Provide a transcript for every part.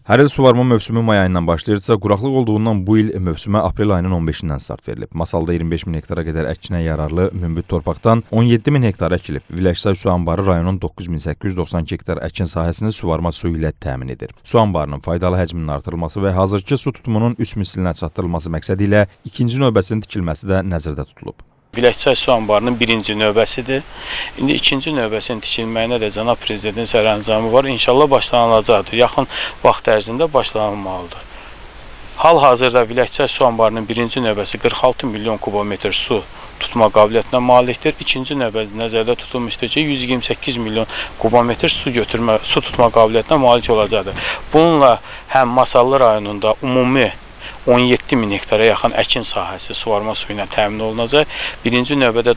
Hər il suvarma mövsümü may ayından başlayırsa, quraqlıq olduğundan bu il mövsümə aprel ayının 15-dən start verilib. Masalda 25 min hektara qədər əkinə yararlı münbit torpaqdan 17 min hektar əkilib. Viləşsay su anbarı rayonun 9892 hektar əkin sahəsini suvarma suyu ilə təmin edir. Su anbarının faydalı həcminin artırılması və hazırki su tutumunun 3 mislinə çatdırılması məqsədi ilə ikinci növbəsinin tikilməsi də nəzərdə tutulub. Viləşsay su anbarının birinci növbəsidir. İndi ikinci növbəsinin tikilməyinə də Cənab Prezidentin sərəncamı var. İnşallah başlanılacaqdır. Yaxın vaxt ərzində başlanılmalıdır. Hal-hazırda Viləşsay su anbarının birinci növbəsi 46 milyon kubometr su tutma qabiliyyətinə malikdir. İkinci növbədə nəzərdə tutulmuşdur ki, 128 milyon kubometr su tutma qabiliyyətinə malik olacaqdır. Bununla həm Masallı rayonunda ümumi 17 min hektara yaxın əkin sahəsi suvarma suyu ilə təmin olunacaq. Birinci növbədə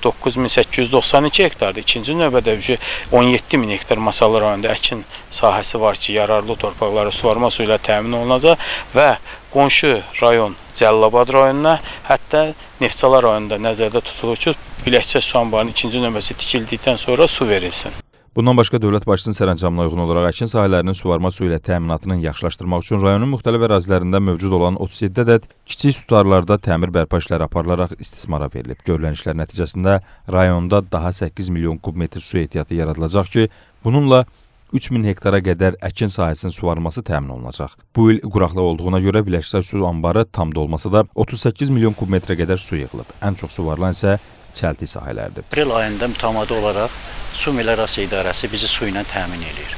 9892 hektardır. İkinci növbədə 17 min hektar Masallı rayonunda əkin sahəsi var ki, yararlı torpaqları suvarma suyu ilə təmin olunacaq və qonşu rayon Cəlilabad rayonuna, hətta Neftçala rayonunda nəzərdə tutulur ki, Viləşsay su anbarının ikinci növbəsi tikildikdən sonra su verilsin. Bundan başqa dövlət başçısının sərəncamına uyğun olaraq əkin sahələrinin suvarma suyu ilə təminatının yaxşılaşdırmaq üçün rayonun müxtəlif ərazilərində mövcud olan 37 ədəd kiçik sutarlarda təmir bərpa işləri aparılaraq istismara verilib. Görülən işlər nəticəsində rayonda daha 8 milyon kubmetr su ehtiyatı yaradılacaq ki, bununla 3000 hektara qədər əkin sahəsinin suvarılması təmin olunacaq. Bu il quraqlıq olduğuna görə Viləşsay su anbarı tam dolmasa da 38 milyon kubmetrə qədər su yığılıb. Ən çox suvarılan isə çəltik sahələrdir. Aprel ayında mütəmadi olaraq Su Meliorasiya İdarəsi bizi su ilə təmin edir.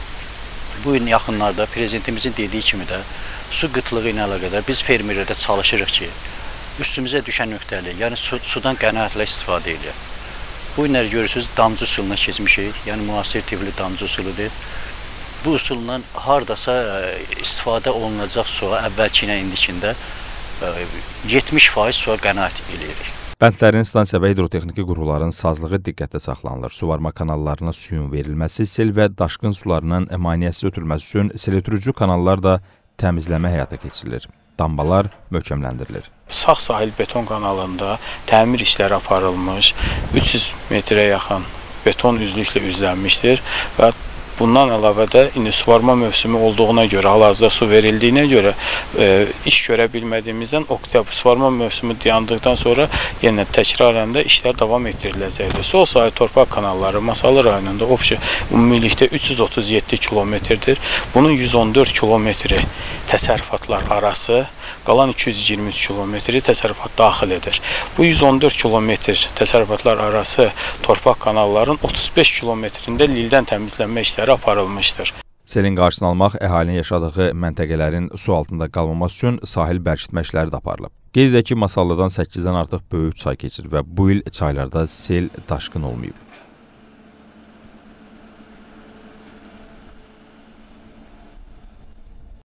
Bu il yaxınlarda Prezidentimizin dediyi kimi də su qıtlığı ilə əlaqədar biz fermerlərdə çalışırıq ki, üstümüzə düşən nöqtəli, yəni sudan qənaətlə istifadə edək. Bu günləri görürsünüz, damcı usuluna keçmişik, yəni müasir tipli damcı usuludur. Bu usulundan hardasa istifadə olunacaq suya əvvəlki ilə indikində 70% suya qənaət edirik. Bəndlərin stansiya və hidrotexniki qurğuların sazlığı diqqətdə saxlanılır. Suvarma kanallarına suyun verilməsi, sel və daşqın sularının maneəsiz ötürülməsi üçün sel ötürücü kanallar da təmizləmə həyata keçirilir. Dambalar möhkəmləndirilir. Sağ sahil beton kanalında təmir işləri aparılmış, 300 metrə yaxın beton üzlüklə üzlənmişdir və bundan əlavə də indi suvarma mövsümü olduğuna görə, hal-hazırda su verildiyinə görə iş görə bilmədiyimizdən oktyabr suvarma mövsümü dayandıqdan sonra yenə təkrarən də işlər davam etdiriləcəkdir. Sol sahil torpaq kanalları Masallı rayonunda ümumilikdə 337 kilometrdir. Bunun 114 kilometri təsərrüfatlar arası, qalan 223 kilometri təsərrüfat daxil edir. Bu 114 kilometr təsərrüfatlar arası torpaq kanalların 35 kilometrində lildən təmizlənmə işləri aparılmışdır. Selin qarşısını almaq, əhalinin yaşadığı məntəqələrin su altında qalmaması üçün sahil bərkitmə işləri də aparılıb. Qeyd edək ki, Masallıdan 8-dən artıq böyük çay keçir və bu il çaylarda sel daşqın olmayıb.